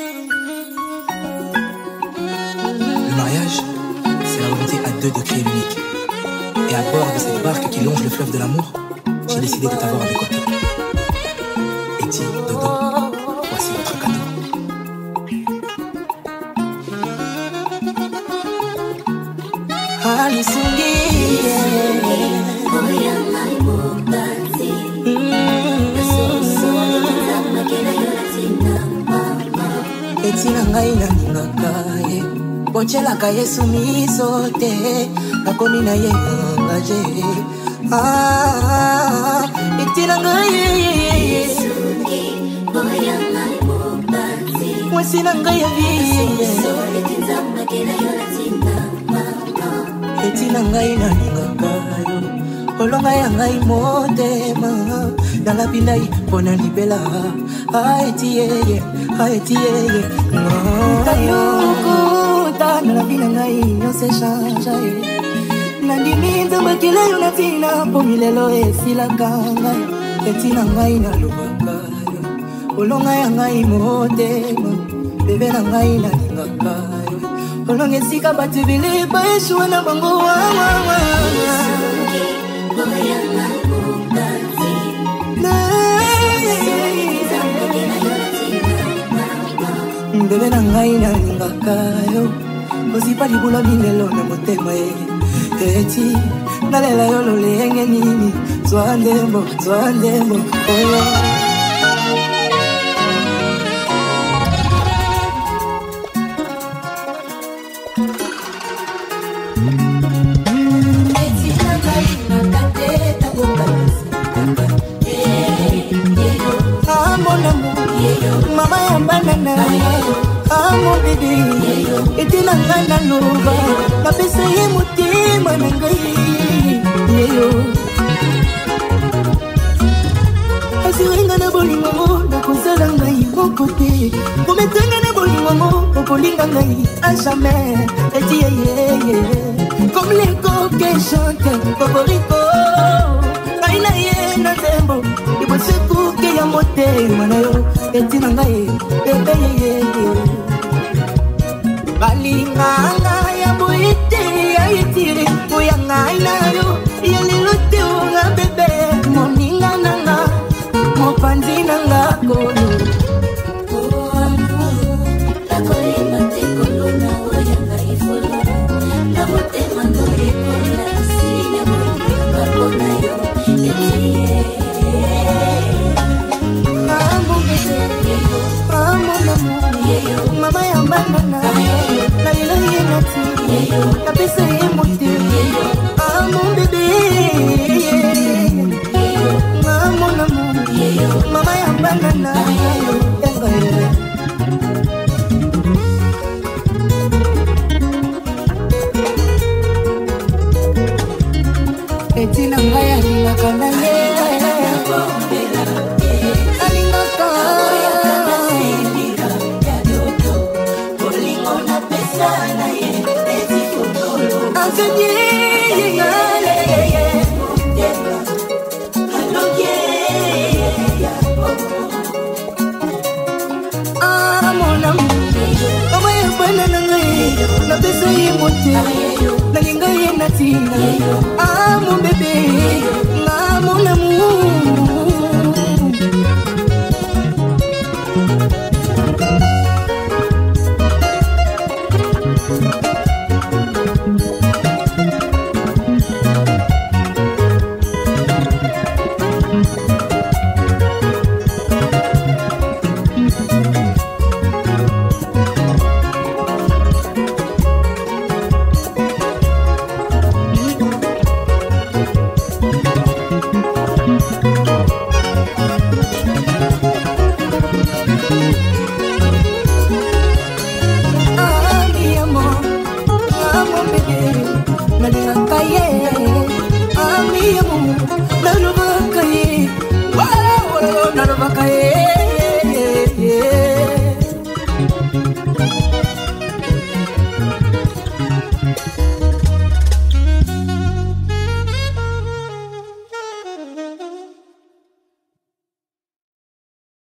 Le mariage, c'est la volonté à deux de créer l'unique. Et à bord de cette barque qui longe le fleuve de l'amour, j'ai décidé de t'avoir à mes côtés. Eti, Dodo, voici votre cadeau. Etina ngai na ningaka ye Bochelaka Yesu miso te Nakomi na ye engaje Etina ngai Mwesi na ngai ya vie Etina ngai na ningaka yo Olonga ya ngai motema Nalapi nai pona libela Eti yeye Kayoko Tana la vida ngai Nyose chanja Nandimi nzamba kile yunatina Pomilelo esilaka ngai Etina ngai na lubaka Olonga ya ngai motema Bebe na ngai na lingaka Olonga esika batibili Baeshua na bango Bebe na ngai na lingaka yo Osipa libula milelo na motema ye Eti nalela yo lolenge nini Zwa ndembo oyo Mama ya banana mon bébé Eti na ngai na loba Napesa ye mutima na ngai Asirenga na bolingo Nakozala ngai moko te Kometenga na bolingo Okolinga ngai a jamais Eti yeye Comme les coquets chantent Cocorico Ngai na ye na zembo Ibose kuke ya motema na yo Eti na ngai bebe yeye Balinganga ya boite ya itiri Uya ngai na yo ya lilote unga bebe Moninga nanga Mopanzi nanga kono Mama ya banana Na ilo ye nati Napesa ye mote mon bébé Mon amour Mama ya banana Eti na ngai alingaka na ye Mon bébé